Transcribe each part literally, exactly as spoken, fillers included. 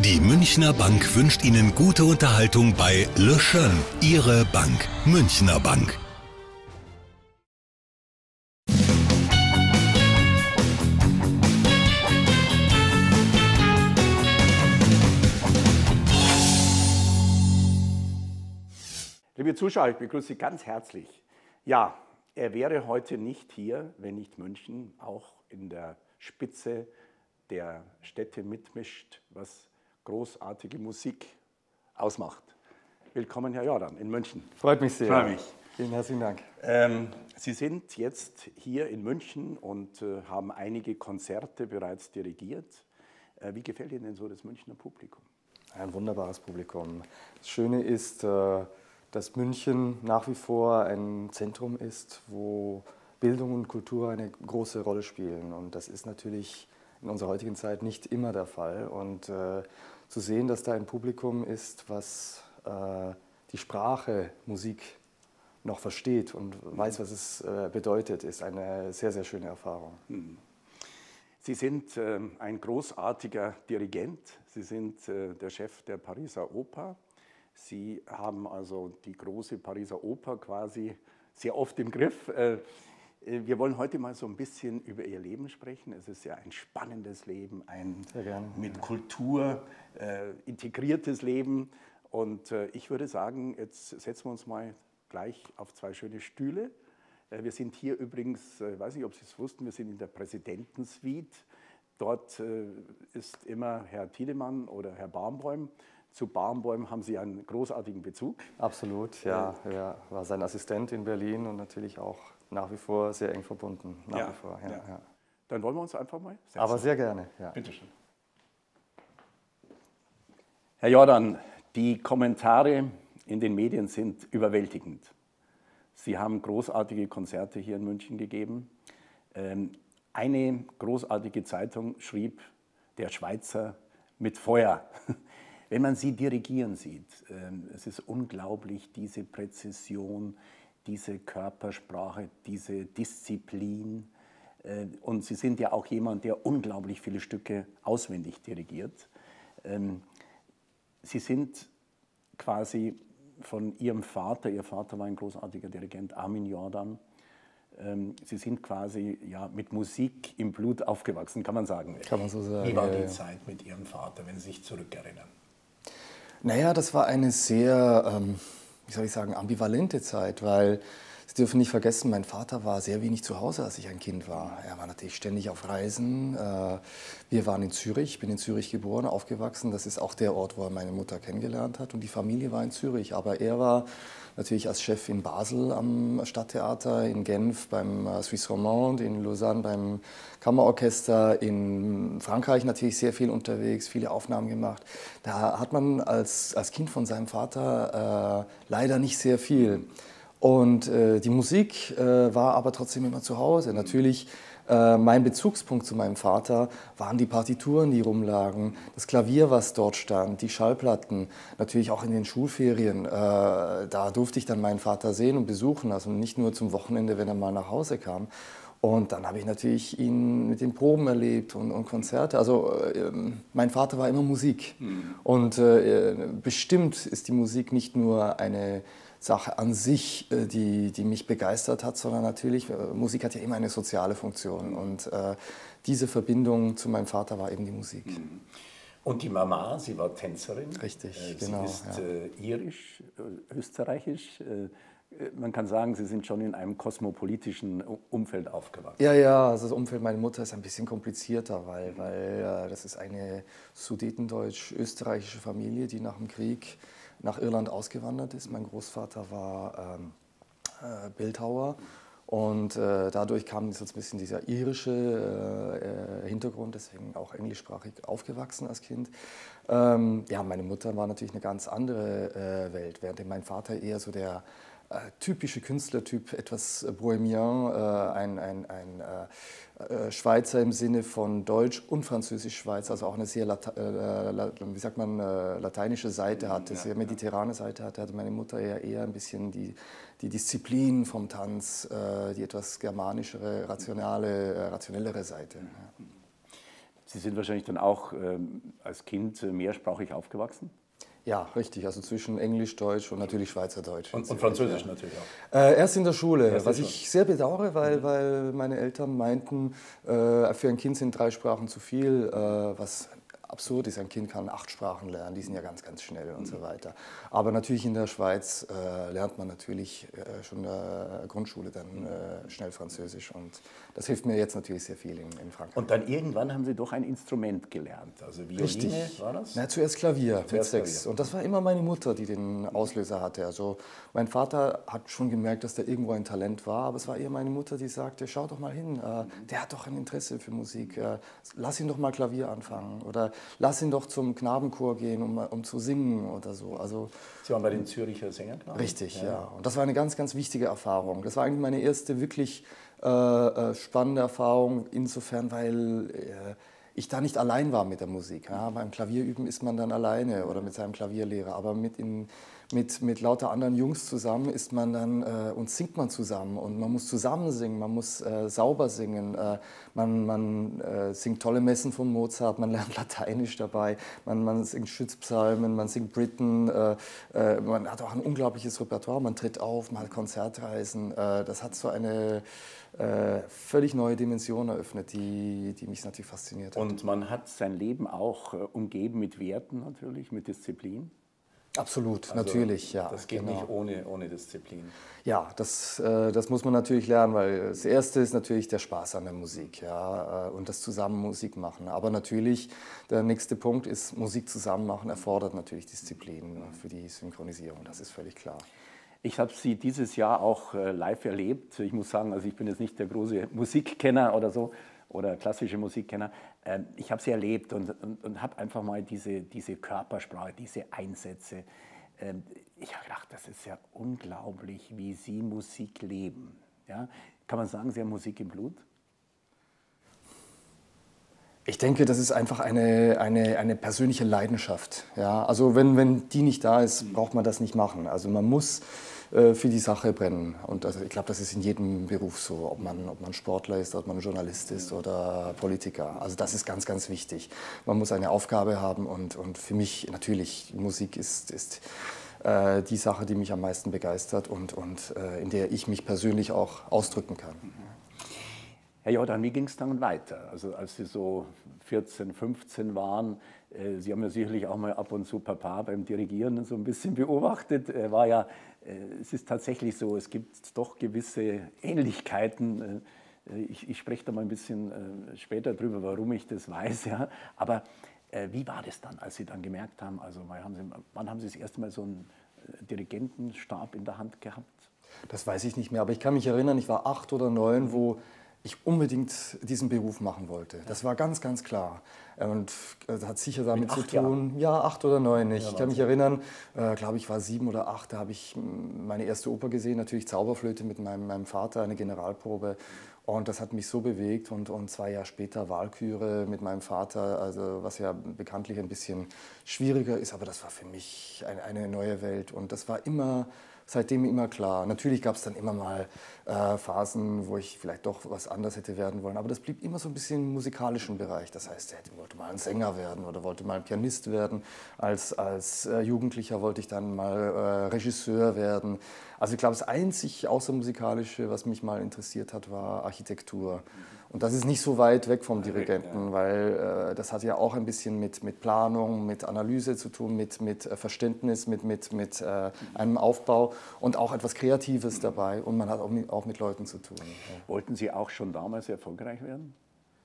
Die Münchner Bank wünscht Ihnen gute Unterhaltung bei Le Schön, Ihre Bank, Münchner Bank. Liebe Zuschauer, ich begrüße Sie ganz herzlich. Ja, er wäre heute nicht hier, wenn nicht München auch in der Spitze der Städte mitmischt, was großartige Musik ausmacht. Willkommen, Herr Jordan, in München. Freut mich sehr. Freut mich. Vielen herzlichen Dank. Ähm, Sie sind jetzt hier in München und äh, haben einige Konzerte bereits dirigiert. Äh, wie gefällt Ihnen denn so das Münchner Publikum? Ein wunderbares Publikum. Das Schöne ist, äh, dass München nach wie vor ein Zentrum ist, wo Bildung und Kultur eine große Rolle spielen. Und das ist natürlich in unserer heutigen Zeit nicht immer der Fall. Und äh, zu sehen, dass da ein Publikum ist, was äh, die Sprache Musik noch versteht und weiß, was es äh, bedeutet, ist eine sehr, sehr schöne Erfahrung. Sie sind äh, ein großartiger Dirigent. Sie sind äh, der Chef der Pariser Oper. Sie haben also die große Pariser Oper quasi sehr oft im Griff. Äh, Wir wollen heute mal so ein bisschen über Ihr Leben sprechen. Es ist ja ein spannendes Leben, ein mit Kultur äh, integriertes Leben. Und äh, ich würde sagen, jetzt setzen wir uns mal gleich auf zwei schöne Stühle. Äh, wir sind hier übrigens, ich äh, weiß nicht, ob Sie es wussten, wir sind in der Präsidentensuite. Dort äh, ist immer Herr Tiedemann oder Herr Barenboim. Zu Barenboim haben Sie einen großartigen Bezug. Absolut, ja. Äh, Er war sein Assistent in Berlin und natürlich auch nach wie vor sehr eng verbunden. Nach ja, wie vor, ja, ja. Ja. Dann wollen wir uns einfach mal setzen. Aber sehr gerne. Ja. Bitte schön. Herr Jordan, die Kommentare in den Medien sind überwältigend. Sie haben großartige Konzerte hier in München gegeben. Eine großartige Zeitung schrieb, der Schweizer mit Feuer. Wenn man Sie dirigieren sieht, es ist unglaublich, diese Präzision, diese Körpersprache, diese Disziplin. Und Sie sind ja auch jemand, der unglaublich viele Stücke auswendig dirigiert. Sie sind quasi von Ihrem Vater, Ihr Vater war ein großartiger Dirigent, Armin Jordan. Sie sind quasi ja, mit Musik im Blut aufgewachsen, kann man sagen. Kann man so sagen. Wie war ja, die ja. Zeit mit Ihrem Vater, wenn Sie sich zurückerinnern? Naja, das war eine sehr, ähm, wie soll ich sagen, ambivalente Zeit, weil Sie dürfen nicht vergessen, mein Vater war sehr wenig zu Hause, als ich ein Kind war. Er war natürlich ständig auf Reisen. Äh, wir waren in Zürich, ich bin in Zürich geboren, aufgewachsen. Das ist auch der Ort, wo er meine Mutter kennengelernt hat. Und die Familie war in Zürich. Aber er war natürlich als Chef in Basel am Stadttheater, in Genf beim Suisse Romande, in Lausanne beim Kammerorchester, in Frankreich natürlich sehr viel unterwegs, viele Aufnahmen gemacht. Da hat man als, als Kind von seinem Vater äh, leider nicht sehr viel. Und äh, die Musik äh, war aber trotzdem immer zu Hause. Natürlich, äh, mein Bezugspunkt zu meinem Vater waren die Partituren, die rumlagen, das Klavier, was dort stand, die Schallplatten, natürlich auch in den Schulferien. Äh, da durfte ich dann meinen Vater sehen und besuchen, also nicht nur zum Wochenende, wenn er mal nach Hause kam. Und dann habe ich natürlich ihn mit den Proben erlebt und, und Konzerte. Also äh, mein Vater war immer Musik. Mhm. Und äh, bestimmt ist die Musik nicht nur eine Sache an sich, die, die mich begeistert hat, sondern natürlich, Musik hat ja immer eine soziale Funktion. Und äh, diese Verbindung zu meinem Vater war eben die Musik. Und die Mama, sie war Tänzerin. Richtig, äh, genau. Sie ist ja. äh, irisch, äh, österreichisch. Äh, man kann sagen, Sie sind schon in einem kosmopolitischen Umfeld aufgewachsen. Ja, ja, also das Umfeld meiner Mutter ist ein bisschen komplizierter, weil, weil äh, das ist eine sudetendeutsch-österreichische Familie, die nach dem Krieg nach Irland ausgewandert ist. Mein Großvater war ähm, äh, Bildhauer und äh, dadurch kam jetzt ein bisschen dieser irische äh, Hintergrund, deswegen auch englischsprachig aufgewachsen als Kind. Ähm, ja, meine Mutter war natürlich eine ganz andere äh, Welt, während mein Vater eher so der äh, typische Künstlertyp, etwas bohemien, äh, ein, ein, ein äh, Schweizer im Sinne von Deutsch und Französisch-Schweiz, also auch eine sehr, Lata äh, wie sagt man, äh, lateinische Seite hatte, sehr mediterrane Seite hatte, hatte meine Mutter eher, eher ein bisschen die, die Disziplin vom Tanz, äh, die etwas germanischere, rationale, äh, rationellere Seite. Ja. Sie sind wahrscheinlich dann auch ähm, als Kind mehrsprachig aufgewachsen? Ja, richtig. Also zwischen Englisch, Deutsch und natürlich Schweizerdeutsch. Und, und Französisch ja. natürlich auch? Äh, erst in der Schule, erst was ich sehr bedauere, weil, mhm. weil meine Eltern meinten, äh, für ein Kind sind drei Sprachen zu viel, äh, was absurd ist. Ein Kind kann acht Sprachen lernen, die sind ja ganz, ganz schnell und mhm. so weiter. Aber natürlich in der Schweiz äh, lernt man natürlich äh, schon in der Grundschule dann äh, schnell Französisch und das hilft mir jetzt natürlich sehr viel in, in Frankreich. Und dann irgendwann haben Sie doch ein Instrument gelernt, also Violine, Richtig. War das? Na, zuerst Klavier zuerst mit sechs. Klavier. Und das war immer meine Mutter, die den Auslöser hatte. Also mein Vater hat schon gemerkt, dass da irgendwo ein Talent war, aber es war eher meine Mutter, die sagte, schau doch mal hin, äh, der hat doch ein Interesse für Musik, äh, lass ihn doch mal Klavier anfangen oder lass ihn doch zum Knabenchor gehen, um, um zu singen oder so. Also, Sie waren bei den Zürcher Sängern? Richtig, ja. ja. Und das war eine ganz, ganz wichtige Erfahrung. Das war eigentlich meine erste wirklich äh, spannende Erfahrung, insofern, weil äh, ich da nicht allein war mit der Musik. Ja. Beim Klavierüben ist man dann alleine oder mit seinem Klavierlehrer, aber mit, in, mit, mit lauter anderen Jungs zusammen ist man dann äh, und singt man zusammen und man muss zusammen singen, man muss äh, sauber singen, äh, man, man äh, singt tolle Messen von Mozart, man lernt Lateinisch dabei, man, man singt Schützpsalmen, man singt Britten, äh, äh, man hat auch ein unglaubliches Repertoire, man tritt auf, man hat Konzertreisen, äh, das hat so eine Äh, völlig neue Dimension eröffnet, die, die mich natürlich fasziniert hat. Und man hat sein Leben auch äh, umgeben mit Werten natürlich, mit Disziplin? Absolut, also, natürlich, ja. Das geht genau. nicht ohne, ohne Disziplin. Ja, das, äh, das muss man natürlich lernen, weil das Erste ist natürlich der Spaß an der Musik, ja, äh, und das zusammen Musik machen. Aber natürlich, der nächste Punkt ist, Musik zusammen machen erfordert natürlich Disziplin für die Synchronisierung, das ist völlig klar. Ich habe Sie dieses Jahr auch äh, live erlebt. Ich muss sagen, also ich bin jetzt nicht der große Musikkenner oder so, oder klassische Musikkenner. Ähm, ich habe Sie erlebt und, und, und habe einfach mal diese, diese Körpersprache, diese Einsätze. Ähm, ich habe gedacht, das ist ja unglaublich, wie Sie Musik leben. Ja? Kann man sagen, Sie haben Musik im Blut? Ich denke, das ist einfach eine, eine, eine persönliche Leidenschaft. Ja? Also wenn, wenn die nicht da ist, braucht man das nicht machen. Also man muss äh, für die Sache brennen. Und also ich glaube, das ist in jedem Beruf so, ob man, ob man Sportler ist, ob man Journalist ist oder Politiker. Also das ist ganz, ganz wichtig. Man muss eine Aufgabe haben und, und für mich natürlich, Musik ist, ist äh, die Sache, die mich am meisten begeistert und, und äh, in der ich mich persönlich auch ausdrücken kann. Herr Jordan, wie ging es dann weiter? Also als Sie so vierzehn, fünfzehn waren, äh, Sie haben ja sicherlich auch mal ab und zu Papa beim Dirigieren so ein bisschen beobachtet. Er war ja, äh, es ist tatsächlich so, es gibt doch gewisse Ähnlichkeiten. Äh, ich, ich spreche da mal ein bisschen äh, später drüber, warum ich das weiß. Ja. Aber äh, wie war das dann, als Sie dann gemerkt haben, also haben Sie, wann haben Sie das erste Mal so einen Dirigentenstab in der Hand gehabt? Das weiß ich nicht mehr, aber ich kann mich erinnern, ich war acht oder neun, wo ich unbedingt diesen Beruf machen wollte. Das war ganz, ganz klar. Und das hat sicher damit zu tun, Jahren? ja, acht oder neun. Ich ja, kann mich erinnern, äh, glaube ich, war sieben oder acht, da habe ich meine erste Oper gesehen, natürlich Zauberflöte mit meinem, meinem Vater, eine Generalprobe. Und das hat mich so bewegt. Und, und zwei Jahre später Walküre mit meinem Vater, also was ja bekanntlich ein bisschen schwieriger ist, aber das war für mich eine, eine neue Welt. Und das war immer... seitdem immer klar. Natürlich gab es dann immer mal äh, Phasen, wo ich vielleicht doch was anderes hätte werden wollen, aber das blieb immer so ein bisschen im musikalischen Bereich. Das heißt, ich wollte mal ein Sänger werden oder wollte mal ein Pianist werden. Als, als äh, Jugendlicher wollte ich dann mal äh, Regisseur werden. Also ich glaube, das einzig Außermusikalische, was mich mal interessiert hat, war Architektur. Und das ist nicht so weit weg vom Dirigenten, weil äh, das hat ja auch ein bisschen mit, mit Planung, mit Analyse zu tun, mit, mit Verständnis, mit, mit, mit äh, einem Aufbau und auch etwas Kreatives dabei. Und man hat auch mit, auch mit Leuten zu tun. Ja. Wollten Sie auch schon damals erfolgreich werden?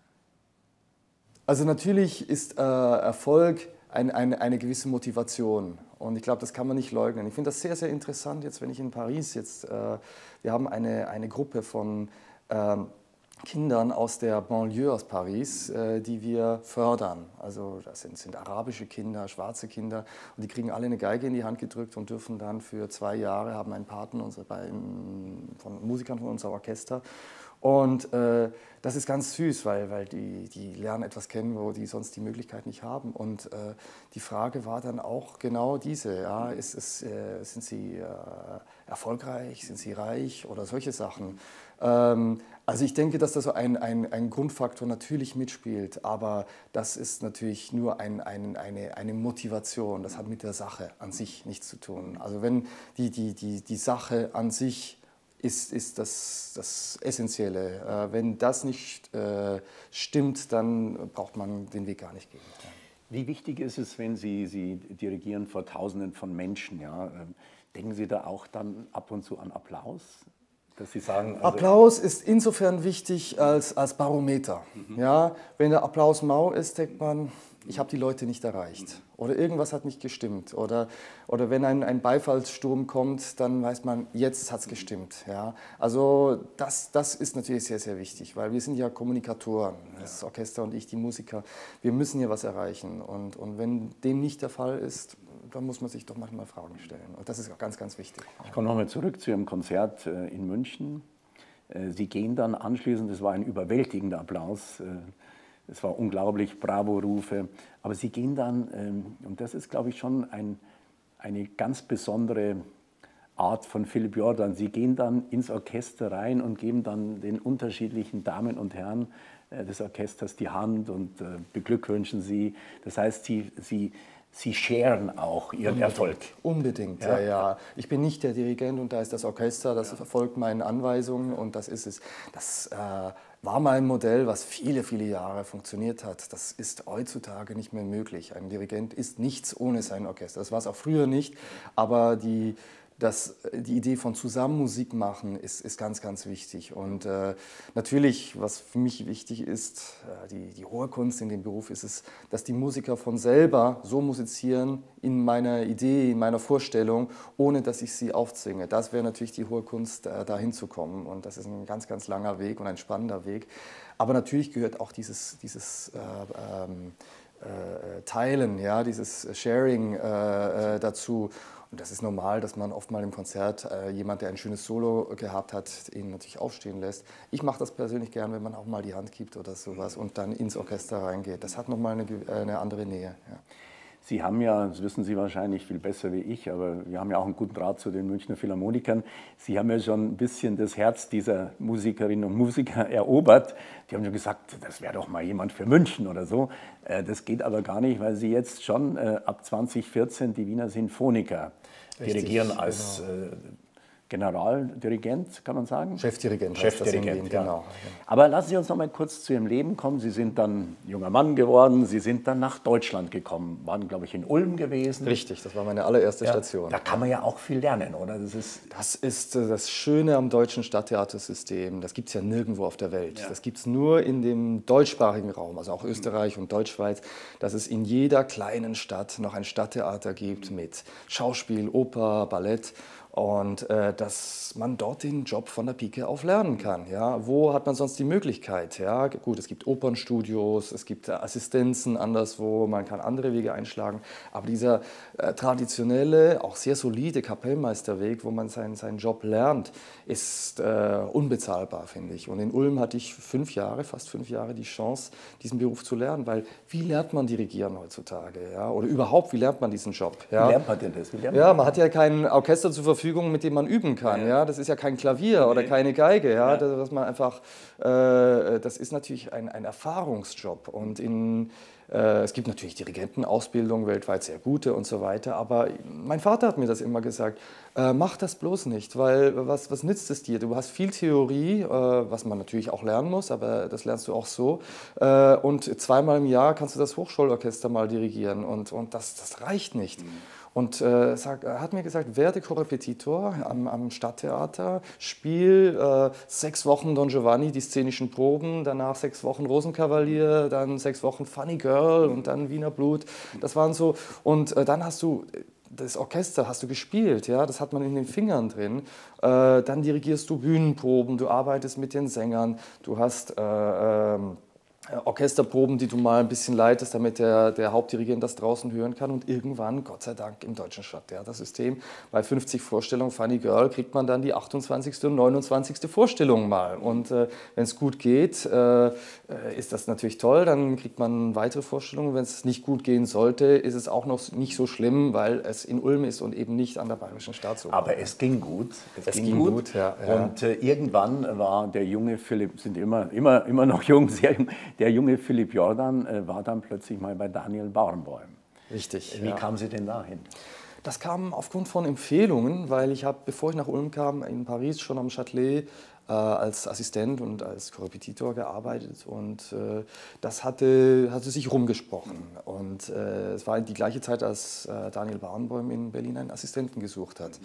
Also natürlich ist äh, Erfolg ein, ein, eine gewisse Motivation. Und ich glaube, das kann man nicht leugnen. Ich finde das sehr, sehr interessant, jetzt wenn ich in Paris jetzt, äh, wir haben eine, eine Gruppe von ähm, Kindern aus der Banlieue aus Paris, äh, die wir fördern. Also das sind, sind arabische Kinder, schwarze Kinder und die kriegen alle eine Geige in die Hand gedrückt und dürfen dann für zwei Jahre, haben einen Paten unsere beiden, von Musikern von unserem Orchester. Und äh, das ist ganz süß, weil, weil die, die lernen etwas kennen, wo die sonst die Möglichkeit nicht haben. Und äh, die Frage war dann auch genau diese, ja, ist es, äh, sind sie äh, erfolgreich, sind sie reich oder solche Sachen. Ähm, Also ich denke, dass da so ein, ein, ein Grundfaktor natürlich mitspielt, aber das ist natürlich nur ein, ein, eine, eine Motivation. Das hat mit der Sache an sich nichts zu tun. Also wenn die, die, die, die Sache an sich ist, ist das, das Essentielle. Äh, wenn das nicht äh, stimmt, dann braucht man den Weg gar nicht gehen. Wie wichtig ist es, wenn Sie, Sie dirigieren vor Tausenden von Menschen? Ja? Denken Sie da auch dann ab und zu an Applaus? Dass Sie sagen, also Applaus ist insofern wichtig als, als Barometer. Mhm. Ja, wenn der Applaus mau ist, denkt man, ich habe die Leute nicht erreicht. Oder irgendwas hat nicht gestimmt. Oder, oder wenn ein, ein Beifallssturm kommt, dann weiß man, jetzt hat es gestimmt. Ja, also das, das ist natürlich sehr, sehr wichtig, weil wir sind ja Kommunikatoren, das Orchester und ich, die Musiker. Wir müssen hier was erreichen. Und, und wenn dem nicht der Fall ist, dann muss man sich doch manchmal Fragen stellen. Und das ist auch ganz, ganz wichtig. Ich komme nochmal zurück zu Ihrem Konzert in München. Sie gehen dann anschließend, das war ein überwältigender Applaus, es war unglaublich, Bravo-Rufe, aber Sie gehen dann, und das ist, glaube ich, schon ein, eine ganz besondere Art von Philipp Jordan, Sie gehen dann ins Orchester rein und geben dann den unterschiedlichen Damen und Herren des Orchesters die Hand und beglückwünschen sie. Das heißt, Sie, Sie Sie scheren auch Ihren Unbedingt. Erfolg. Unbedingt, ja. ja, ja. Ich bin nicht der Dirigent und da ist das Orchester, das ja. folgt meinen Anweisungen und das ist es. Das äh, war mal ein Modell, was viele, viele Jahre funktioniert hat. Das ist heutzutage nicht mehr möglich. Ein Dirigent ist nichts ohne sein Orchester. Das war es auch früher nicht, aber die... Das, die Idee von zusammen Musik machen ist, ist ganz, ganz wichtig. Und äh, natürlich, was für mich wichtig ist, äh, die, die hohe Kunst in dem Beruf ist es, dass die Musiker von selber so musizieren in meiner Idee, in meiner Vorstellung, ohne dass ich sie aufzwinge. Das wäre natürlich die hohe Kunst, äh, dahin zu kommen. Und das ist ein ganz, ganz langer Weg und ein spannender Weg. Aber natürlich gehört auch dieses, dieses äh, ähm, äh, Teilen, ja, dieses Sharing äh, dazu. Und das ist normal, dass man oft mal im Konzert äh, jemand, der ein schönes Solo gehabt hat, ihn natürlich aufstehen lässt. Ich mache das persönlich gern, wenn man auch mal die Hand gibt oder sowas und dann ins Orchester reingeht. Das hat nochmal eine, eine andere Nähe. Ja. Sie haben ja, das wissen Sie wahrscheinlich viel besser wie ich, aber wir haben ja auch einen guten Draht zu den Münchner Philharmonikern. Sie haben ja schon ein bisschen das Herz dieser Musikerinnen und Musiker erobert. Die haben schon gesagt, das wäre doch mal jemand für München oder so. Das geht aber gar nicht, weil Sie jetzt schon ab zwanzig vierzehn die Wiener Sinfoniker Richtig, dirigieren als genau. Generaldirigent, kann man sagen? Chefdirigent. Chefdirigent, ja. Genau. Aber lassen Sie uns noch mal kurz zu Ihrem Leben kommen. Sie sind dann junger Mann geworden, Sie sind dann nach Deutschland gekommen, waren, glaube ich, in Ulm gewesen. Richtig, das war meine allererste ja, Station. Da kann man ja auch viel lernen, oder? Das ist das, ist das Schöne am deutschen Stadttheatersystem. Das gibt es ja nirgendwo auf der Welt. Ja. Das gibt es nur in dem deutschsprachigen Raum, also auch Österreich und Deutschschweiz, dass es in jeder kleinen Stadt noch ein Stadttheater gibt mit Schauspiel, Oper, Ballett. Und äh, dass man dort den Job von der Pike auf lernen kann. Ja? Wo hat man sonst die Möglichkeit? Ja? Gut, es gibt Opernstudios, es gibt äh, Assistenzen anderswo, man kann andere Wege einschlagen. Aber dieser äh, traditionelle, auch sehr solide Kapellmeisterweg, wo man seinen, seinen Job lernt, ist äh, unbezahlbar, finde ich. Und in Ulm hatte ich fünf Jahre, fast fünf Jahre die Chance, diesen Beruf zu lernen. Weil wie lernt man dirigieren heutzutage? Ja? Oder überhaupt, wie lernt man diesen Job? Ja? Wie lernt man denn das? Wie lernt ja, man man hat ja kein Orchester zur Verfügung, mit dem man üben kann. Ja. Ja? Das ist ja kein Klavier oder keine Geige. Ja? Ja. Das, was man einfach, äh, das ist natürlich ein, ein Erfahrungsjob. Und in, äh, es gibt natürlich Dirigentenausbildung, weltweit sehr gute und so weiter. Aber mein Vater hat mir das immer gesagt, äh, mach das bloß nicht, weil was, was nützt es dir? Du hast viel Theorie, äh, was man natürlich auch lernen muss, aber das lernst du auch so. Äh, und zweimal im Jahr kannst du das Hochschulorchester mal dirigieren und, und das, das reicht nicht. Mhm. Und äh, sag, er hat mir gesagt, werde Korrepetitor am, am Stadttheater, spiel äh, sechs Wochen Don Giovanni, die szenischen Proben, danach sechs Wochen Rosenkavalier, dann sechs Wochen Funny Girl und dann Wiener Blut. Das waren so, und äh, dann hast du das Orchester, hast du gespielt, ja, das hat man in den Fingern drin. Äh, dann dirigierst du Bühnenproben, du arbeitest mit den Sängern, du hast... Äh, ähm, Orchesterproben, die du mal ein bisschen leitest, damit der, der Hauptdirigent das draußen hören kann. Und irgendwann, Gott sei Dank, im deutschen Stadttheatersystem, bei fünfzig Vorstellungen Funny Girl kriegt man dann die achtundzwanzigste und neunundzwanzigste Vorstellung mal. Und äh, wenn es gut geht, äh, ist das natürlich toll, dann kriegt man weitere Vorstellungen. Wenn es nicht gut gehen sollte, ist es auch noch nicht so schlimm, weil es in Ulm ist und eben nicht an der Bayerischen Staatsoper. Aber es ging gut. Es, es ging, ging gut, gut ja, ja. Und äh, irgendwann war der junge Philipp, sind immer, immer, immer noch jung, sehr jung, der junge Philipp Jordan äh, war dann plötzlich mal bei Daniel Barenboim. Richtig. Wie ja. kamen Sie denn dahin? Das kam aufgrund von Empfehlungen, weil ich habe, bevor ich nach Ulm kam, in Paris schon am Châtelet äh, als Assistent und als Korrepetitor gearbeitet und äh, das hatte, hatte sich rumgesprochen. Und äh, es war die gleiche Zeit, als äh, Daniel Barenboim in Berlin einen Assistenten gesucht hat.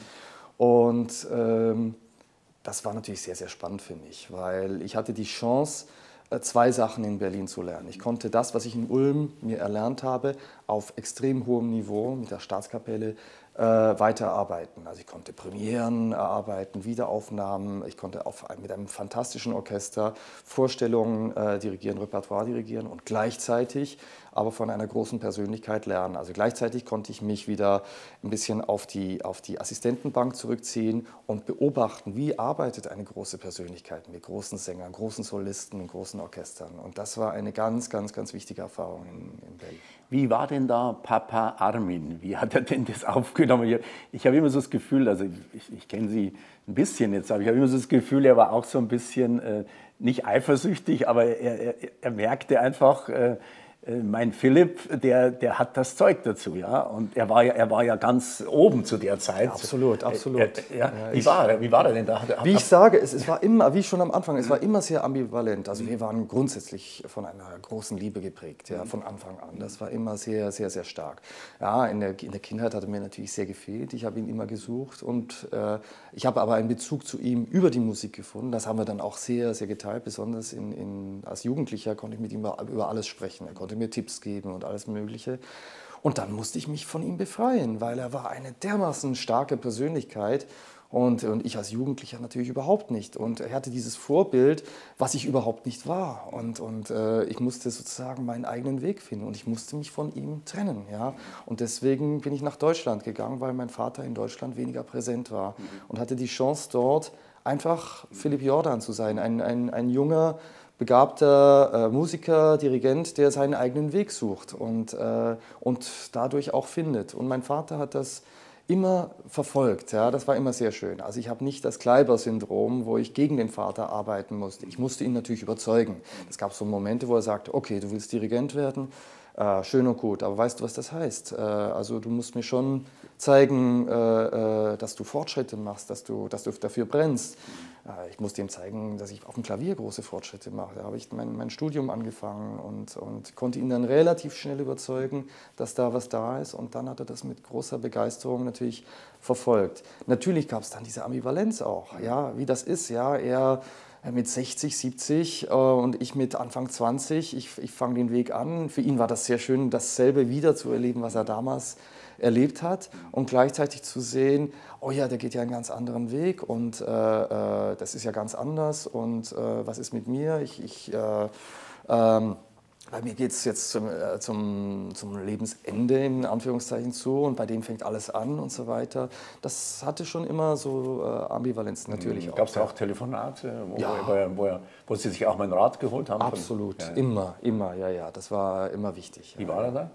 Und ähm, das war natürlich sehr, sehr spannend für mich, weil ich hatte die Chance, zwei Sachen in Berlin zu lernen. Ich konnte das, was ich in Ulm mir erlernt habe, auf extrem hohem Niveau mit der Staatskapelle äh, weiterarbeiten. Also ich konnte Premieren erarbeiten, Wiederaufnahmen, ich konnte auf, mit einem fantastischen Orchester Vorstellungen äh, dirigieren, Repertoire dirigieren und gleichzeitig aber von einer großen Persönlichkeit lernen. Also gleichzeitig konnte ich mich wieder ein bisschen auf die, auf die Assistentenbank zurückziehen und beobachten, wie arbeitet eine große Persönlichkeit mit großen Sängern, großen Solisten und großen Orchestern. Und das war eine ganz, ganz, ganz wichtige Erfahrung in, in Berlin. Wie war denn da Papa Armin? Wie hat er denn das aufgenommen? Ich, ich habe immer so das Gefühl, also ich, ich kenne Sie ein bisschen jetzt, aber ich habe immer so das Gefühl, er war auch so ein bisschen, äh, nicht eifersüchtig, aber er, er, er merkte einfach, äh, mein Philipp, der, der hat das Zeug dazu, ja, und er war ja, er war ja ganz oben zu der Zeit. Ja, absolut, absolut. Er, ja, wie, war er, wie war er denn da? Wie ich sage, es, es war immer, wie schon am Anfang, es war immer sehr ambivalent. Also wir waren grundsätzlich von einer großen Liebe geprägt, ja, von Anfang an. Das war immer sehr, sehr, sehr stark. Ja, in der, in der Kindheit hat er mir natürlich sehr gefehlt. Ich habe ihn immer gesucht und äh, ich habe aber einen Bezug zu ihm über die Musik gefunden. Das haben wir dann auch sehr, sehr geteilt. Besonders in, in, als Jugendlicher konnte ich mit ihm über alles sprechen. Er konnte mir Tipps geben und alles Mögliche. Und dann musste ich mich von ihm befreien, weil er war eine dermaßen starke Persönlichkeit und, und ich als Jugendlicher natürlich überhaupt nicht. Und er hatte dieses Vorbild, was ich überhaupt nicht war. Und, und äh, ich musste sozusagen meinen eigenen Weg finden und ich musste mich von ihm trennen. Ja? Und deswegen bin ich nach Deutschland gegangen, weil mein Vater in Deutschland weniger präsent war und hatte die Chance dort einfach Philipp Jordan zu sein, ein, ein, ein junger, begabter äh, Musiker, Dirigent, der seinen eigenen Weg sucht und, äh, und dadurch auch findet. Und mein Vater hat das immer verfolgt, ja, das war immer sehr schön. Also ich habe nicht das Kleiber-Syndrom, wo ich gegen den Vater arbeiten musste. Ich musste ihn natürlich überzeugen. Es gab so Momente, wo er sagte, okay, du willst Dirigent werden, äh, schön und gut, aber weißt du, was das heißt? Äh, also du musst mir schon zeigen, äh, äh, dass du Fortschritte machst, dass du, dass du dafür brennst. Ich musste ihm zeigen, dass ich auf dem Klavier große Fortschritte mache. Da habe ich mein, mein Studium angefangen und, und konnte ihn dann relativ schnell überzeugen, dass da was da ist. Und dann hat er das mit großer Begeisterung natürlich verfolgt. Natürlich gab es dann diese Ambivalenz auch, ja, wie das ist. Ja, er mit sechzig, siebzig äh, und ich mit Anfang zwanzig. Ich, ich fange den Weg an. Für ihn war das sehr schön, dasselbe wieder zu erleben, was er damals erlebt hat und gleichzeitig zu sehen, oh ja, der geht ja einen ganz anderen Weg und äh, äh, das ist ja ganz anders und äh, was ist mit mir? Ich, ich, äh, ähm, bei mir geht es jetzt zum, äh, zum, zum Lebensende in Anführungszeichen zu und bei dem fängt alles an und so weiter. Das hatte schon immer so äh, Ambivalenz natürlich auch. Gab es da auch Telefonate, wo, ja. wo, er, wo, er, wo Sie sich auch mal einen Rat geholt haben? Absolut, ja. immer, immer, ja, ja, das war immer wichtig. Wie ja. war er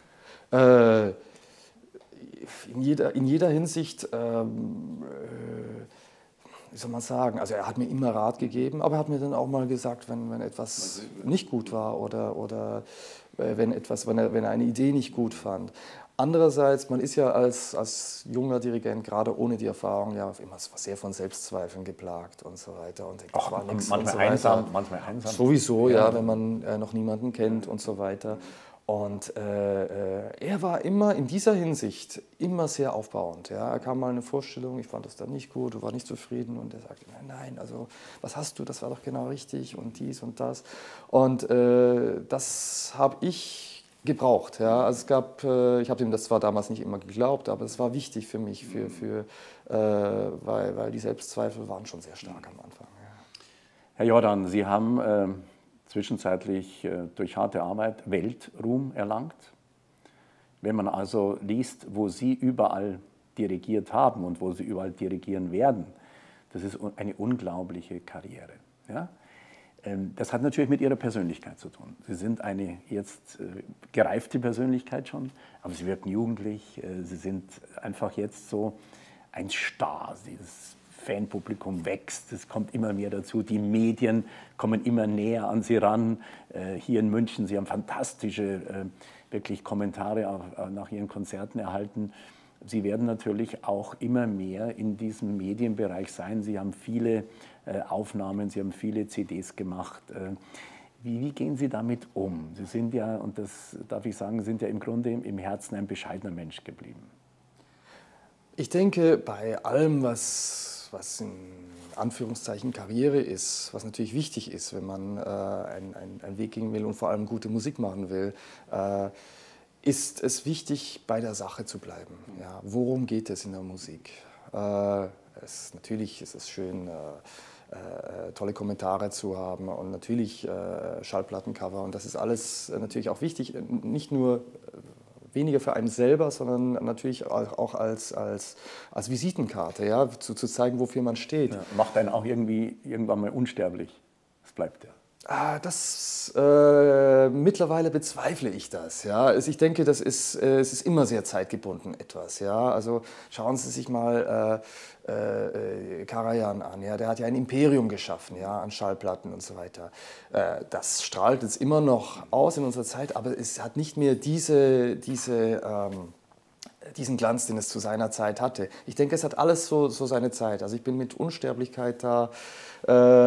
da? Äh, In jeder, in jeder Hinsicht, ähm, äh, wie soll man sagen, also er hat mir immer Rat gegeben, aber er hat mir dann auch mal gesagt, wenn, wenn etwas nicht gut war oder, oder wenn, etwas, wenn, er, wenn er eine Idee nicht gut fand. Andererseits, man ist ja als, als junger Dirigent, gerade ohne die Erfahrung, ja immer sehr von Selbstzweifeln geplagt und so weiter. Und denkt, das Auch war nichts manchmal, und so einsam, manchmal einsam. Sowieso, ja, ja, wenn man äh, noch niemanden kennt und so weiter. Und äh, er war immer in dieser Hinsicht immer sehr aufbauend. Ja. Er kam mal in eine Vorstellung, ich fand das dann nicht gut, du warst nicht zufrieden und er sagte, nein, nein, also was hast du, das war doch genau richtig und dies und das. Und äh, das habe ich gebraucht. Ja. Also es gab, äh, ich habe ihm das zwar damals nicht immer geglaubt, aber es war wichtig für mich, für, für, äh, weil, weil die Selbstzweifel waren schon sehr stark am Anfang. Ja. Herr Jordan, Sie haben äh, zwischenzeitlich äh, durch harte Arbeit Weltruhm erlangt. Wenn man also liest, wo Sie überall dirigiert haben und wo Sie überall dirigieren werden, das ist eine unglaubliche Karriere. Ja? Das hat natürlich mit Ihrer Persönlichkeit zu tun. Sie sind eine jetzt äh, gereifte Persönlichkeit schon, aber Sie wirken jugendlich. Äh, Sie sind einfach jetzt so ein Star. Das Fanpublikum wächst, es kommt immer mehr dazu. Die Medien kommen immer näher an Sie ran. Äh, hier in München, Sie haben fantastische äh, wirklich Kommentare auch, äh, nach Ihren Konzerten erhalten. Sie werden natürlich auch immer mehr in diesem Medienbereich sein. Sie haben viele äh, Aufnahmen, Sie haben viele C Ds gemacht. Äh, wie, wie gehen Sie damit um? Sie sind ja, und das darf ich sagen, sind ja im Grunde im Herzen ein bescheidener Mensch geblieben. Ich denke, bei allem, was, was in Anführungszeichen Karriere ist, was natürlich wichtig ist, wenn man äh, einen ein Weg gehen will und vor allem gute Musik machen will, äh, ist es wichtig, bei der Sache zu bleiben. Ja, worum geht es in der Musik? Äh, es, natürlich ist es schön, äh, äh, tolle Kommentare zu haben und natürlich äh, Schallplattencover. Und das ist alles natürlich auch wichtig, nicht nur äh, weniger für einen selber, sondern natürlich auch als, als, als Visitenkarte, ja, zu, zu zeigen, wofür man steht. Ja, macht einen auch irgendwie irgendwann mal unsterblich. Das bleibt ja. Ah, das, äh, mittlerweile bezweifle ich das. Ja. Also ich denke, das ist, äh, es ist immer sehr zeitgebunden etwas. Ja. Also schauen Sie sich mal äh, äh, Karajan an. Ja. Der hat ja ein Imperium geschaffen, ja, an Schallplatten und so weiter. Äh, das strahlt jetzt immer noch aus in unserer Zeit, aber es hat nicht mehr diese, diese ähm, diesen Glanz, den es zu seiner Zeit hatte. Ich denke, es hat alles so, so seine Zeit. Also ich bin mit Unsterblichkeit da äh,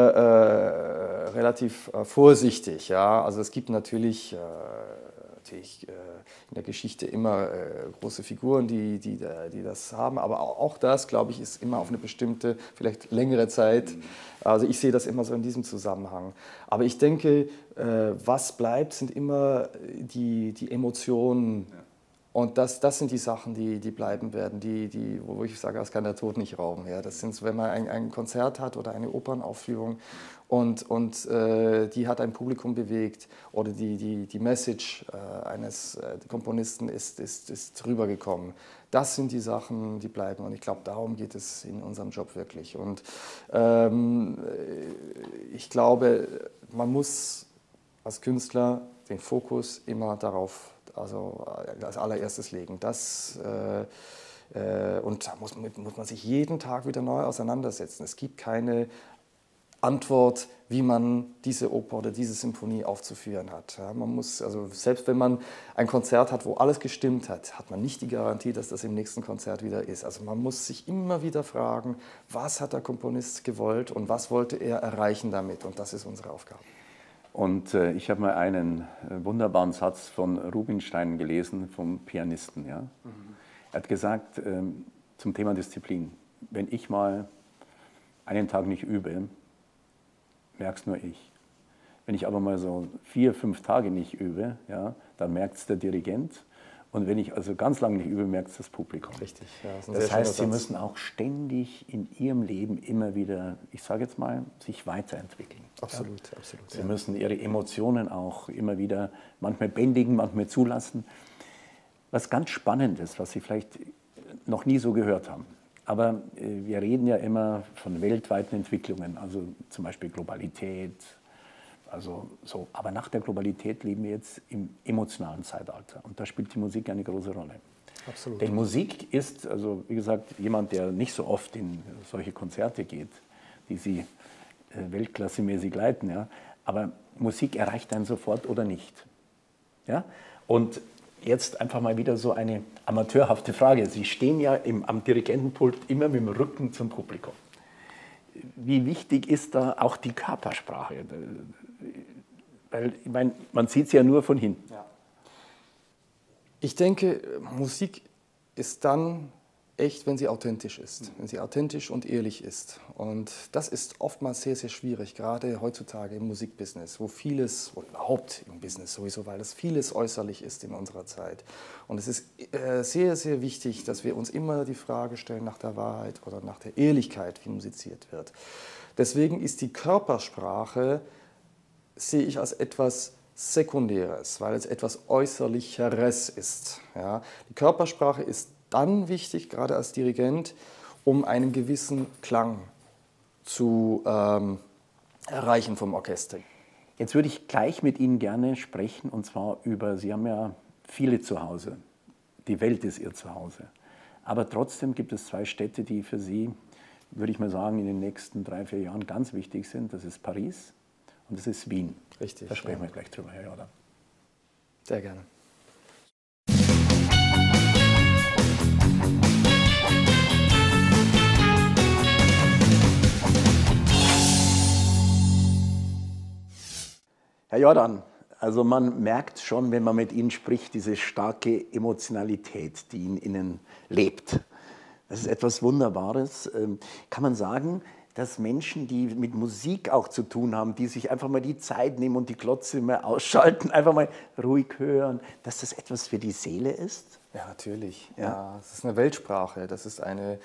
äh, relativ äh, vorsichtig. Ja? Also es gibt natürlich, äh, natürlich äh, in der Geschichte immer äh, große Figuren, die, die, die das haben, aber auch das, glaube ich, ist immer auf eine bestimmte, vielleicht längere Zeit. Also ich sehe das immer so in diesem Zusammenhang. Aber ich denke, äh, was bleibt, sind immer die, die Emotionen. Ja. Und das, das sind die Sachen, die, die bleiben werden, die, die, wo ich sage, das kann der Tod nicht rauben. Ja, das sind, wenn man ein, ein Konzert hat oder eine Opernaufführung und, und äh, die hat ein Publikum bewegt oder die, die, die Message äh, eines äh, Komponisten ist, ist, ist rübergekommen. Das sind die Sachen, die bleiben und ich glaube, darum geht es in unserem Job wirklich. Und ähm, ich glaube, man muss als Künstler den Fokus immer darauf also als allererstes legen. Das, äh, äh, und da muss, muss man sich jeden Tag wieder neu auseinandersetzen. Es gibt keine Antwort, wie man diese Oper oder diese Symphonie aufzuführen hat. Ja, man muss, also selbst wenn man ein Konzert hat, wo alles gestimmt hat, hat man nicht die Garantie, dass das im nächsten Konzert wieder ist. Also man muss sich immer wieder fragen, was hat der Komponist gewollt und was wollte er erreichen damit? Und das ist unsere Aufgabe. Und äh, ich habe mal einen äh, wunderbaren Satz von Rubinstein gelesen, vom Pianisten. Ja? Mhm. Er hat gesagt, äh, zum Thema Disziplin, wenn ich mal einen Tag nicht übe, merke es nur ich. Wenn ich aber mal so vier, fünf Tage nicht übe, ja, dann merkt es der Dirigent. Und wenn ich also ganz lange nicht übe, merkt es das Publikum. Richtig. Ja, das das heißt, Sie müssen auch ständig in Ihrem Leben immer wieder, ich sage jetzt mal, sich weiterentwickeln. Absolut, ja? absolut. Sie ja. müssen Ihre Emotionen auch immer wieder manchmal bändigen, manchmal zulassen. Was ganz spannend ist, was Sie vielleicht noch nie so gehört haben. Aber wir reden ja immer von weltweiten Entwicklungen, also zum Beispiel Globalität. Also so. Aber nach der Globalität leben wir jetzt im emotionalen Zeitalter. Und da spielt die Musik eine große Rolle. Absolut. Denn Musik ist, also wie gesagt, jemand, der nicht so oft in solche Konzerte geht, die Sie äh, weltklassemäßig leiten, ja, aber Musik erreicht einen sofort oder nicht. Ja? Und jetzt einfach mal wieder so eine amateurhafte Frage. Sie stehen ja im, am Dirigentenpult immer mit dem Rücken zum Publikum. Wie wichtig ist da auch die Körpersprache? Weil, ich meine, man sieht es ja nur von hinten. Ja. Ich denke, Musik ist dann echt, wenn sie authentisch ist, wenn sie authentisch und ehrlich ist. Und das ist oftmals sehr, sehr schwierig, gerade heutzutage im Musikbusiness, wo vieles, oder überhaupt im Business sowieso, weil das vieles äußerlich ist in unserer Zeit. Und es ist äh, sehr, sehr wichtig, dass wir uns immer die Frage stellen nach der Wahrheit oder nach der Ehrlichkeit, wie musiziert wird. Deswegen ist die Körpersprache sehe ich als etwas Sekundäres, weil es etwas Äußerlicheres ist. Ja. Die Körpersprache ist dann wichtig, gerade als Dirigent, um einen gewissen Klang zu ähm, erreichen vom Orchester. Jetzt würde ich gleich mit Ihnen gerne sprechen, und zwar über, Sie haben ja viele zu Hause. Die Welt ist Ihr Zuhause. Aber trotzdem gibt es zwei Städte, die für Sie, würde ich mal sagen, in den nächsten drei, vier Jahren ganz wichtig sind. Das ist Paris und das ist Wien. Richtig. Da sprechen ja. wir gleich drüber, Herr Jordan. Sehr gerne. Herr Jordan, also man merkt schon, wenn man mit Ihnen spricht, diese starke Emotionalität, die in Ihnen lebt. Das ist etwas Wunderbares. Kann man sagen, dass Menschen, die mit Musik auch zu tun haben, die sich einfach mal die Zeit nehmen und die Glotze mal ausschalten, einfach mal ruhig hören, dass das etwas für die Seele ist? Ja, natürlich. Ja. Ja, es ist eine Weltsprache. Das ist eine,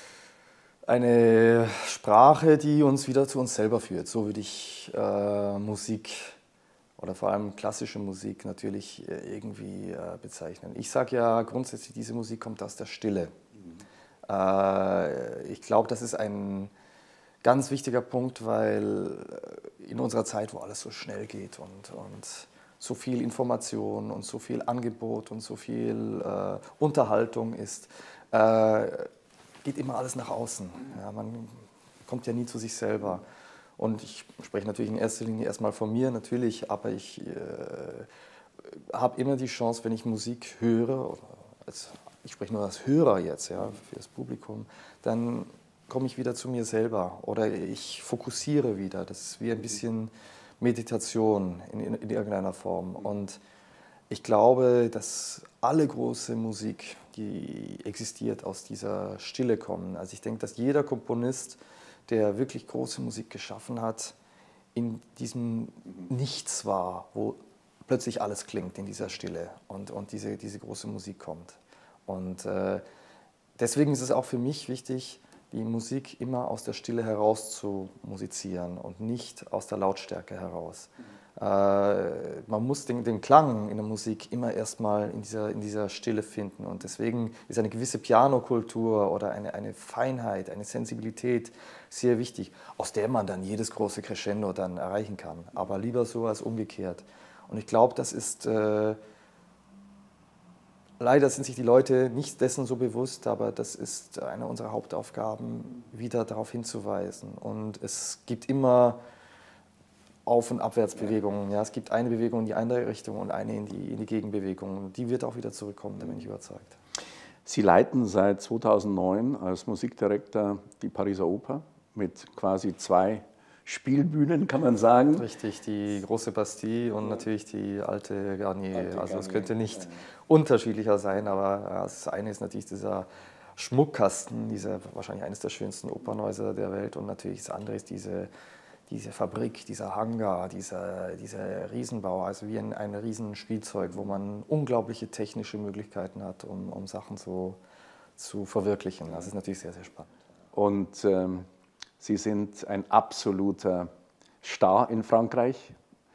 eine Sprache, die uns wieder zu uns selber führt. So würde ich äh, Musik oder vor allem klassische Musik natürlich äh, irgendwie äh, bezeichnen. Ich sage ja grundsätzlich, diese Musik kommt aus der Stille. Mhm. Äh, ich glaube, das ist ein ganz wichtiger Punkt, weil in unserer Zeit, wo alles so schnell geht und, und so viel Information und so viel Angebot und so viel äh, Unterhaltung ist, äh, geht immer alles nach außen. Ja, man kommt ja nie zu sich selber. Und ich spreche natürlich in erster Linie erstmal von mir, natürlich, aber ich äh, habe immer die Chance, wenn ich Musik höre, oder als, ich spreche nur als Hörer jetzt, ja, für das Publikum, dann komme ich wieder zu mir selber oder ich fokussiere wieder. Das ist wie ein bisschen Meditation in, in, in irgendeiner Form. Und ich glaube, dass alle große Musik, die existiert, aus dieser Stille kommen. Also ich denke, dass jeder Komponist, der wirklich große Musik geschaffen hat, in diesem Nichts war, wo plötzlich alles klingt, in dieser Stille und, und diese, diese große Musik kommt. Und äh, deswegen ist es auch für mich wichtig, die Musik immer aus der Stille heraus zu musizieren und nicht aus der Lautstärke heraus. Mhm. Äh, man muss den, den Klang in der Musik immer erstmal in dieser, in dieser Stille finden. Und deswegen ist eine gewisse Pianokultur oder eine, eine Feinheit, eine Sensibilität sehr wichtig, aus der man dann jedes große Crescendo dann erreichen kann. Aber lieber so als umgekehrt. Und ich glaube, das ist... Äh, Leider sind sich die Leute nicht dessen so bewusst, aber das ist eine unserer Hauptaufgaben, wieder darauf hinzuweisen. Und es gibt immer Auf- und Abwärtsbewegungen. Ja, es gibt eine Bewegung in die eine Richtung und eine in die, in die Gegenbewegung. Die wird auch wieder zurückkommen, da bin ich überzeugt. Sie leiten seit zweitausendneun als Musikdirektor die Pariser Oper mit quasi zwei Spielbühnen, kann man sagen. Richtig, die große Bastille und ja. natürlich die alte Garnier. Alte also es Garnier. könnte nicht ja. unterschiedlicher sein, aber das eine ist natürlich dieser Schmuckkasten, dieser wahrscheinlich eines der schönsten Opernhäuser der Welt, und natürlich das andere ist diese, diese Fabrik, dieser Hangar, dieser, dieser Riesenbau, also wie ein, ein Riesenspielzeug, wo man unglaubliche technische Möglichkeiten hat, um, um Sachen so zu verwirklichen. Das ist natürlich sehr, sehr spannend. Und ähm Sie sind ein absoluter Star in Frankreich.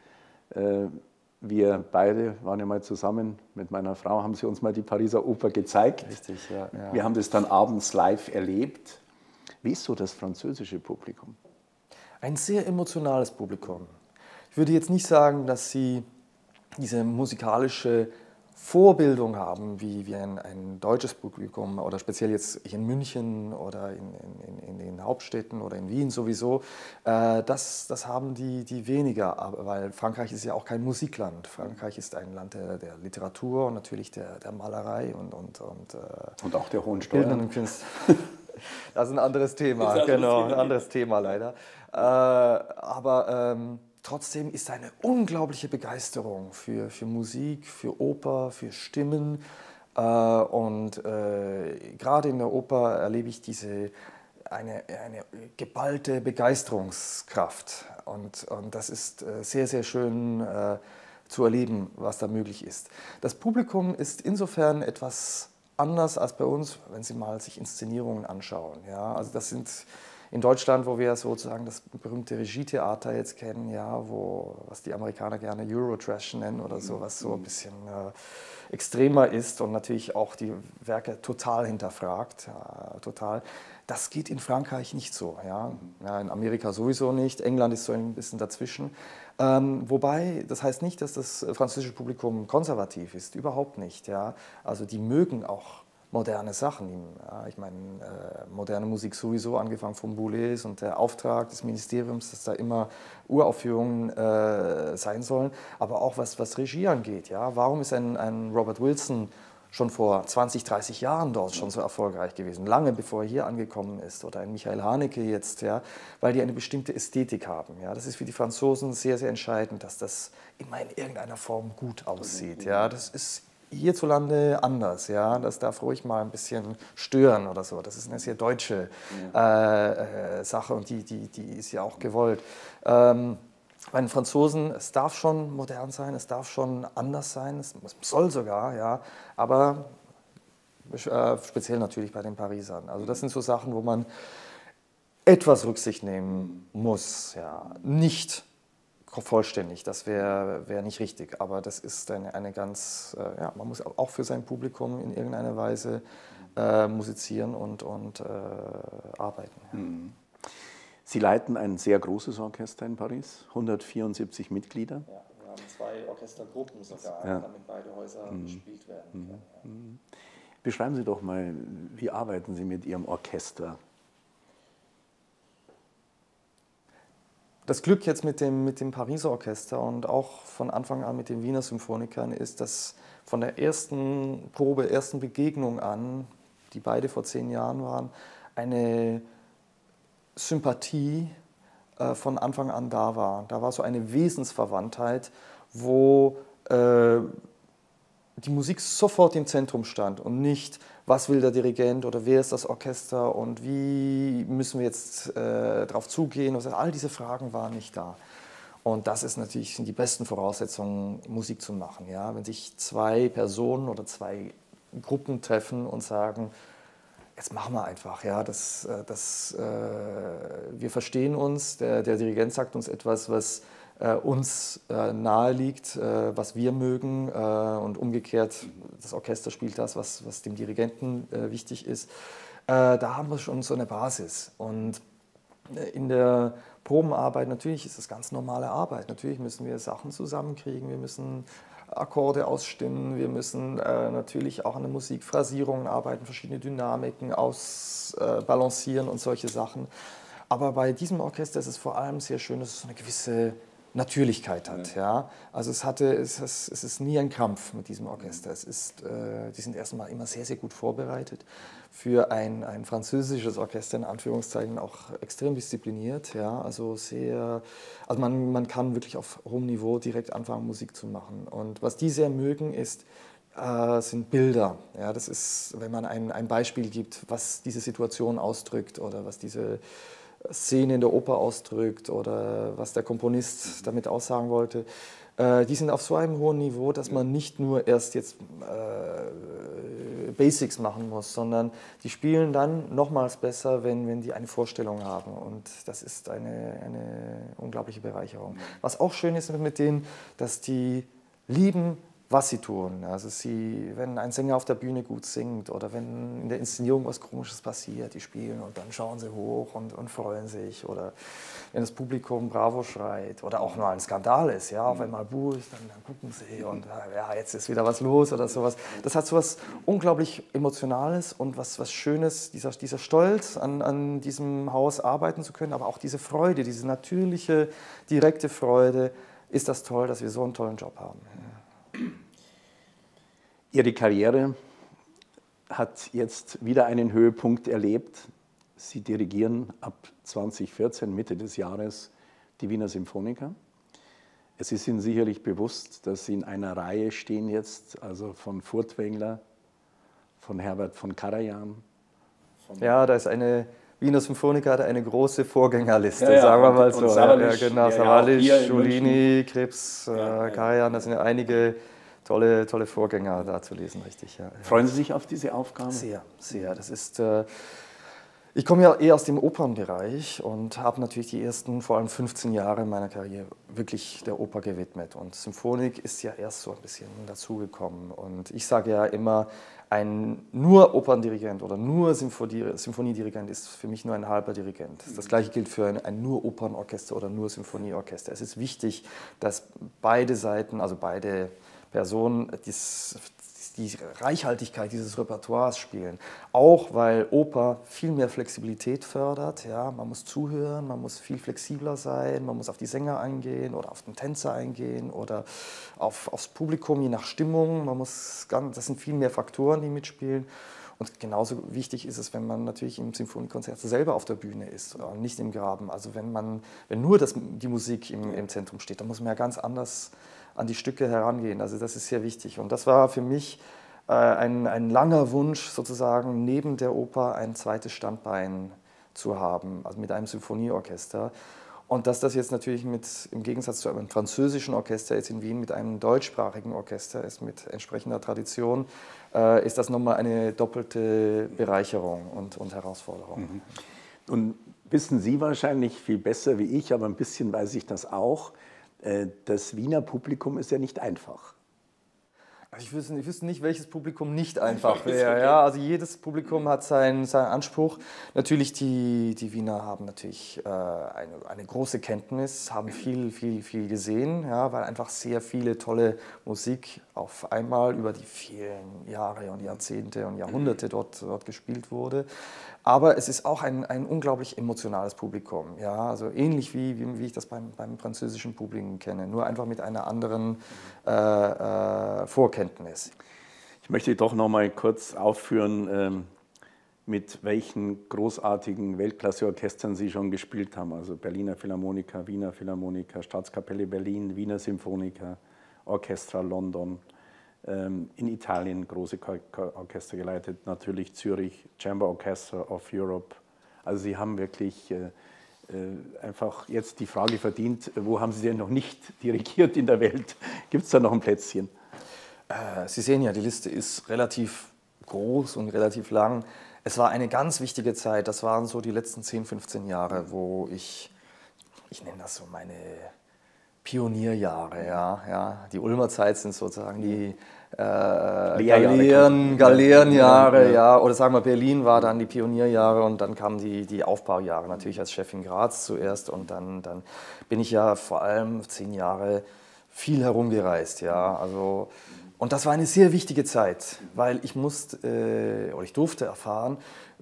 Wir beide waren ja mal zusammen mit meiner Frau, haben Sie uns mal die Pariser Oper gezeigt. Richtig, ja, ja. Wir haben das dann abends live erlebt. Wie ist so das französische Publikum? Ein sehr emotionales Publikum. Ich würde jetzt nicht sagen, dass sie diese musikalische Vorbildung haben, wie, wie ein, ein deutsches Publikum oder speziell jetzt in München oder in, in, in den Hauptstädten oder in Wien sowieso, äh, das, das haben die, die weniger, aber, weil Frankreich ist ja auch kein Musikland. Frankreich ist ein Land der, der Literatur und natürlich der, der Malerei und, und, und, äh, und auch der hohen Steuern. Das ist ein anderes Thema, ein genau, ein anderes Thema leider. Äh, aber ähm, trotzdem ist eine unglaubliche Begeisterung für, für Musik, für Oper, für Stimmen. Äh, und äh, gerade in der Oper erlebe ich diese, eine, eine geballte Begeisterungskraft. Und, und das ist äh, sehr, sehr schön äh, zu erleben, was da möglich ist. Das Publikum ist insofern etwas anders als bei uns, wenn Sie mal sich Inszenierungen anschauen. Ja? Also das sind In Deutschland, wo wir sozusagen das berühmte Regietheater jetzt kennen, ja, wo, was die Amerikaner gerne Eurotrash nennen oder so, was so ein bisschen äh, extremer ist und natürlich auch die Werke total hinterfragt, ja, total. Das geht in Frankreich nicht so, ja. Ja, in Amerika sowieso nicht, England ist so ein bisschen dazwischen. Ähm, wobei, das heißt nicht, dass das französische Publikum konservativ ist, überhaupt nicht, ja. Also die mögen auch moderne Sachen. Ja, ich meine, äh, moderne Musik sowieso, angefangen von Boulez und der Auftrag des Ministeriums, dass da immer Uraufführungen äh, sein sollen, aber auch was, was Regie angeht. Ja? Warum ist ein, ein Robert Wilson schon vor zwanzig, dreißig Jahren dort schon so erfolgreich gewesen, lange bevor er hier angekommen ist, oder ein Michael Haneke jetzt, ja? Weil die eine bestimmte Ästhetik haben. Ja? Das ist für die Franzosen sehr, sehr entscheidend, dass das immer in irgendeiner Form gut aussieht. Ja? Das ist hierzulande anders, ja, das darf ruhig mal ein bisschen stören oder so. Das ist eine sehr deutsche äh, äh, Sache und die, die, die ist ja auch gewollt. Ähm, bei den Franzosen, es darf schon modern sein, es darf schon anders sein, es soll sogar, ja, aber äh, speziell natürlich bei den Parisern. Also das sind so Sachen, wo man etwas Rücksicht nehmen muss, ja, nicht vollständig, das wäre wär nicht richtig, aber das ist eine, eine ganz, äh, ja, man muss auch für sein Publikum in irgendeiner Weise äh, musizieren und, und äh, arbeiten. Ja. Sie leiten ein sehr großes Orchester in Paris, hundertvierundsiebzig Mitglieder. Ja, wir haben zwei Orchestergruppen sogar, ja. damit beide Häuser mhm. gespielt werden. Mhm. Ja. Beschreiben Sie doch mal, wie arbeiten Sie mit Ihrem Orchester? Das Glück jetzt mit dem, mit dem Pariser Orchester und auch von Anfang an mit den Wiener Symphonikern ist, dass von der ersten Probe, ersten Begegnung an, die beide vor zehn Jahren waren, eine Sympathie äh, von Anfang an da war. Da war so eine Wesensverwandtheit, wo äh, die Musik sofort im Zentrum stand und nicht, was will der Dirigent oder wer ist das Orchester und wie müssen wir jetzt äh, darauf zugehen. Also all diese Fragen waren nicht da. Und das ist natürlich, sind die besten Voraussetzungen, Musik zu machen. Ja? Wenn sich zwei Personen oder zwei Gruppen treffen und sagen, jetzt machen wir einfach, ja, das, das, äh, wir verstehen uns, der, der Dirigent sagt uns etwas, was äh, uns äh, nahe liegt, äh, was wir mögen äh, und umgekehrt, das Orchester spielt das, was, was dem Dirigenten äh, wichtig ist. Äh, da haben wir schon so eine Basis. Und in der Probenarbeit, natürlich ist das ganz normale Arbeit, natürlich müssen wir Sachen zusammenkriegen, wir müssen Akkorde ausstimmen, wir müssen äh, natürlich auch an der Musikphrasierung arbeiten, verschiedene Dynamiken ausbalancieren äh, und solche Sachen. Aber bei diesem Orchester ist es vor allem sehr schön, dass es so eine gewisse Natürlichkeit hat. Ja. Ja? Also es, hatte, es, es, es ist nie ein Kampf mit diesem Orchester. Es ist, äh, die sind erstmal immer sehr, sehr gut vorbereitet. Für ein, ein französisches Orchester, in Anführungszeichen, auch extrem diszipliniert. Ja? Also sehr, also man, man kann wirklich auf hohem Niveau direkt anfangen, Musik zu machen. Und was die sehr mögen, ist, äh, sind Bilder. Ja? Das ist, wenn man ein, ein Beispiel gibt, was diese Situation ausdrückt oder was diese Szene in der Oper ausdrückt oder was der Komponist damit aussagen wollte, äh, die sind auf so einem hohen Niveau, dass man nicht nur erst jetzt äh, Basics machen muss, sondern die spielen dann nochmals besser, wenn, wenn die eine Vorstellung haben. Und das ist eine, eine unglaubliche Bereicherung. Was auch schön ist mit denen, dass die lieben, was sie tun. Also sie, wenn ein Sänger auf der Bühne gut singt oder wenn in der Inszenierung was Komisches passiert, die spielen und dann schauen sie hoch und, und freuen sich. Oder wenn das Publikum Bravo schreit oder auch mal ein Skandal ist, ja, auf einmal Buh ist, dann, dann gucken sie und ja, jetzt ist wieder was los oder sowas. Das hat so was unglaublich Emotionales und was, was Schönes, dieser, dieser Stolz, an, an diesem Haus arbeiten zu können, aber auch diese Freude, diese natürliche, direkte Freude, ist das toll, dass wir so einen tollen Job haben. Ihre Karriere hat jetzt wieder einen Höhepunkt erlebt. Sie dirigieren ab zweitausendvierzehn, Mitte des Jahres, die Wiener Symphoniker. Es ist Ihnen sicherlich bewusst, dass Sie in einer Reihe stehen jetzt, also von Furtwängler, von Herbert von Karajan. Von ja, da ist eine Wiener Symphoniker, hat eine große Vorgängerliste, ja, ja, sagen wir und, mal so. Sawallisch, ja, genau, ja, Sawallisch, ja, Giulini, Krebs, ja, äh, ja. Karajan, das sind ja einige tolle, tolle Vorgänger da zu lesen, richtig. Ja. Freuen Sie sich auf diese Aufgabe? Sehr, sehr. Das ist, äh, Ich komme ja eher aus dem Opernbereich und habe natürlich die ersten, vor allem fünfzehn Jahre meiner Karriere wirklich der Oper gewidmet. Und Symphonik ist ja erst so ein bisschen dazugekommen. Und ich sage ja immer, ein nur Operndirigent oder nur Symphonie, Symphoniedirigent ist für mich nur ein halber Dirigent. Das Gleiche gilt für ein, ein nur Opernorchester oder nur Symphonieorchester. Es ist wichtig, dass beide Seiten, also beide Personen, dies, die Reichhaltigkeit dieses Repertoires spielen. Auch weil Oper viel mehr Flexibilität fördert. Ja? Man muss zuhören, man muss viel flexibler sein, man muss auf die Sänger eingehen oder auf den Tänzer eingehen oder auf, aufs Publikum, je nach Stimmung. Man muss, das sind viel mehr Faktoren, die mitspielen. Und genauso wichtig ist es, wenn man natürlich im Symphoniekonzert selber auf der Bühne ist, nicht im Graben. Also wenn, man, wenn nur das, die Musik im, im Zentrum steht, dann muss man ja ganz anders an die Stücke herangehen. Also das ist sehr wichtig. Und das war für mich äh, ein, ein langer Wunsch, sozusagen neben der Oper ein zweites Standbein zu haben, also mit einem Symphonieorchester. Und dass das jetzt natürlich mit, im Gegensatz zu einem französischen Orchester jetzt in Wien mit einem deutschsprachigen Orchester ist, mit entsprechender Tradition, äh, ist das nochmal eine doppelte Bereicherung und, und Herausforderung. Mhm. Und wissen Sie wahrscheinlich viel besser wie ich, aber ein bisschen weiß ich das auch, das Wiener Publikum ist ja nicht einfach. Ich wüsste, ich wüsste nicht, welches Publikum nicht einfach wäre. Ja? Also jedes Publikum hat seinen, seinen Anspruch. Natürlich, die, die Wiener haben natürlich äh, eine, eine große Kenntnis, haben viel, viel, viel gesehen, ja, weil einfach sehr viele tolle Musik auf einmal über die vielen Jahre und Jahrzehnte und Jahrhunderte dort, dort gespielt wurde. Aber es ist auch ein, ein unglaublich emotionales Publikum. Ja? Also ähnlich wie, wie, wie ich das beim, beim französischen Publikum kenne, nur einfach mit einer anderen äh, äh, Vorkenntnis. Ich möchte doch noch mal kurz aufführen, ähm, mit welchen großartigen Weltklasse-Orchestern Sie schon gespielt haben. Also Berliner Philharmoniker, Wiener Philharmoniker, Staatskapelle Berlin, Wiener Symphoniker, Orchestra London. In Italien große Orchester geleitet, natürlich Zürich, Chamber Orchestra of Europe. Also Sie haben wirklich äh, einfach jetzt die Frage verdient, wo haben Sie denn noch nicht dirigiert in der Welt? Gibt es da noch ein Plätzchen? Äh, Sie sehen ja, die Liste ist relativ groß und relativ lang. Es war eine ganz wichtige Zeit, das waren so die letzten zehn, fünfzehn Jahre, wo ich, ich nenne das so meine Pionierjahre, ja, ja. Die Ulmer Zeit sind sozusagen die äh, Galeeren, Galeerenjahre, ja, oder sagen wir Berlin war dann die Pionierjahre und dann kamen die, die Aufbaujahre, natürlich als Chef in Graz zuerst und dann, dann bin ich ja vor allem zehn Jahre viel herumgereist, ja, also und das war eine sehr wichtige Zeit, weil ich musste, äh, oder ich durfte erfahren,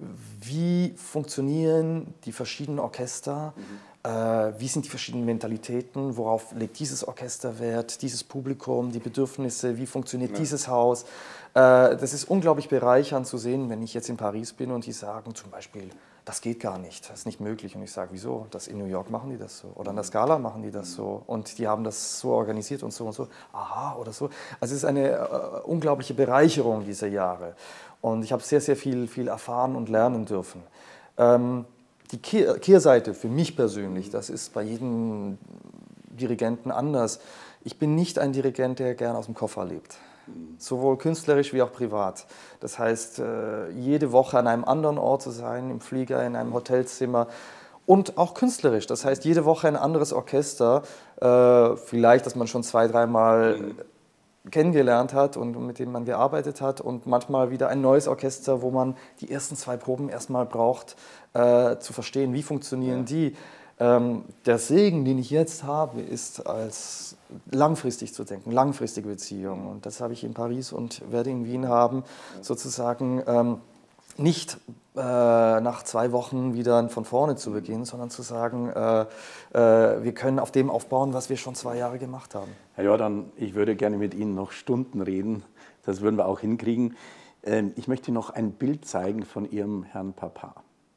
wie funktionieren die verschiedenen Orchester, mhm. äh, wie sind die verschiedenen Mentalitäten, worauf legt dieses Orchester Wert, dieses Publikum, die Bedürfnisse, wie funktioniert ja. dieses Haus. Äh, das ist unglaublich bereichernd zu sehen, wenn ich jetzt in Paris bin und die sagen zum Beispiel, das geht gar nicht, das ist nicht möglich. Und ich sage, wieso? Das in New York machen die das so. Oder an der Scala machen die das so. Und die haben das so organisiert und so und so. Aha, oder so. Also es ist eine äh, unglaubliche Bereicherung dieser Jahre. Und ich habe sehr, sehr viel, viel erfahren und lernen dürfen. Ähm, die Kehr, Kehrseite für mich persönlich, das ist bei jedem Dirigenten anders. Ich bin nicht ein Dirigent, der gern aus dem Koffer lebt. Sowohl künstlerisch wie auch privat. Das heißt, jede Woche an einem anderen Ort zu sein, im Flieger, in einem Hotelzimmer und auch künstlerisch. Das heißt, jede Woche ein anderes Orchester, vielleicht, das man schon zwei, dreimal kennengelernt hat und mit dem man gearbeitet hat und manchmal wieder ein neues Orchester, wo man die ersten zwei Proben erstmal braucht, zu verstehen, wie funktionieren ja. die. Ähm, der Segen, den ich jetzt habe, ist als langfristig zu denken, langfristige Beziehungen. Und das habe ich in Paris und werde in Wien haben, sozusagen ähm, nicht äh, nach zwei Wochen wieder von vorne zu beginnen, sondern zu sagen, äh, äh, wir können auf dem aufbauen, was wir schon zwei Jahre gemacht haben. Herr Jordan, ich würde gerne mit Ihnen noch Stunden reden, das würden wir auch hinkriegen. Ähm, ich möchte noch ein Bild zeigen von Ihrem Herrn Papa.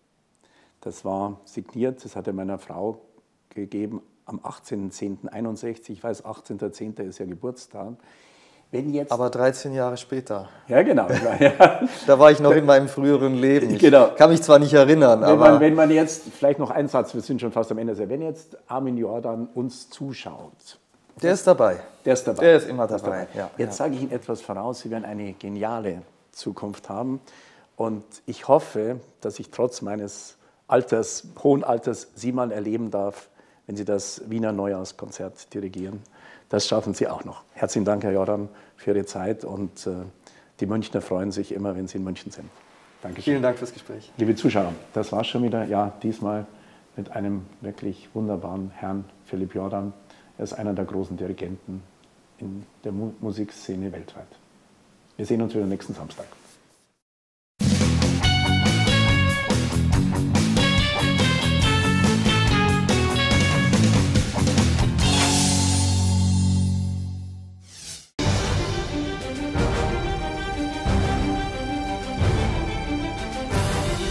Das war signiert, das hat er meiner Frau gegeben am achtzehnten zehnten einundsechzig. Ich weiß, achtzehnten zehnten ist ja Geburtstag. Wenn jetzt Aber dreizehn Jahre später. Ja, genau. Ja. Da war ich noch in meinem früheren Leben. Ich genau. kann mich zwar nicht erinnern, wenn aber... Man, wenn man jetzt, vielleicht noch ein Satz, wir sind schon fast am Ende, wenn jetzt Armin Jordan uns zuschaut. Der ist dabei. Der ist dabei. Der ist immer dabei. Ist dabei. Ja, jetzt ja. sage ich Ihnen etwas voraus, Sie werden eine geniale Zukunft haben. Und ich hoffe, dass ich trotz meines Alters, hohen Alters Sie mal erleben darf, wenn Sie das Wiener Neujahrskonzert dirigieren. Das schaffen Sie auch noch. Herzlichen Dank, Herr Jordan, für Ihre Zeit und äh, die Münchner freuen sich immer, wenn Sie in München sind. Dankeschön. Vielen Dank fürs Gespräch. Liebe Zuschauer, das war's schon wieder. Ja, diesmal mit einem wirklich wunderbaren Herrn Philipp Jordan. Er ist einer der großen Dirigenten in der Mu- Musikszene weltweit. Wir sehen uns wieder nächsten Samstag.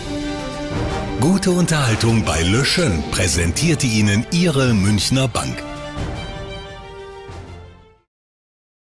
Gute Unterhaltung bei Le Schön präsentierte Ihnen Ihre Münchner Bank.